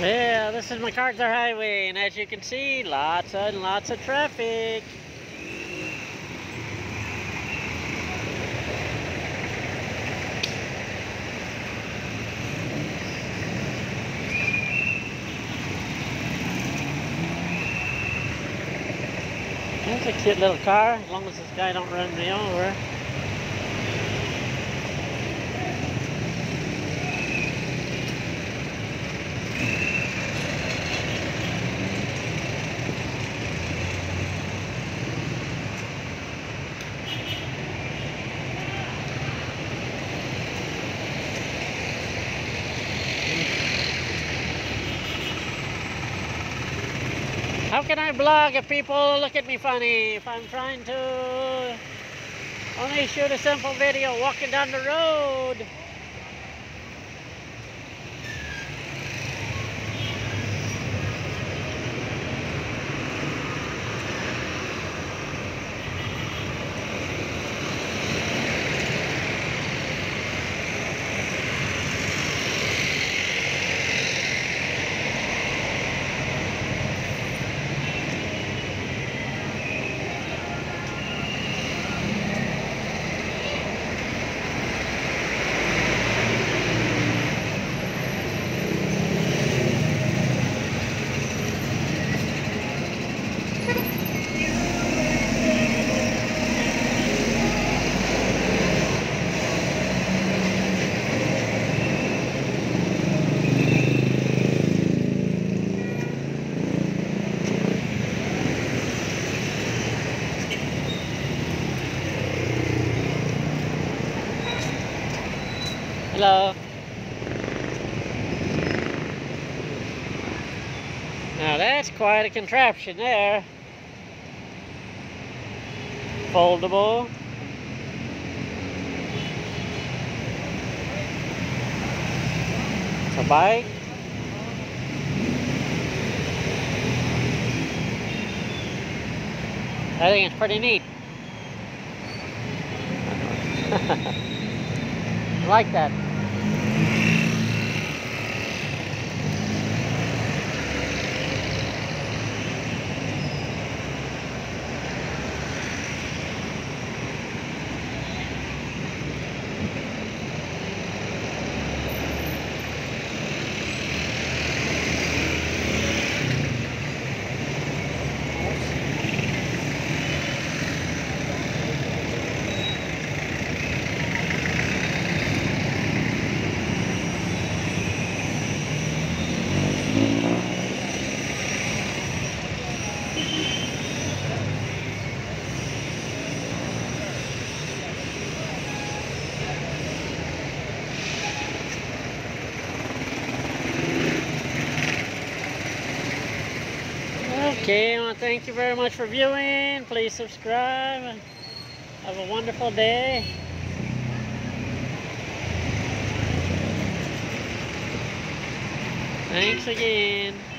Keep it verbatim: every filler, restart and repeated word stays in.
Yeah, this is MacArthur Highway, and as you can see, lots and lots of traffic. That's a cute little car, as long as this guy don't run me over. How can I blog if people look at me funny? If I'm trying to only shoot a simple video walking down the road. Hello. Now that's quite a contraption there. Foldable. It's a bike. I think it's pretty neat. I like that. Okay, well, thank you very much for viewing. Please subscribe. Have a wonderful day. Thanks again.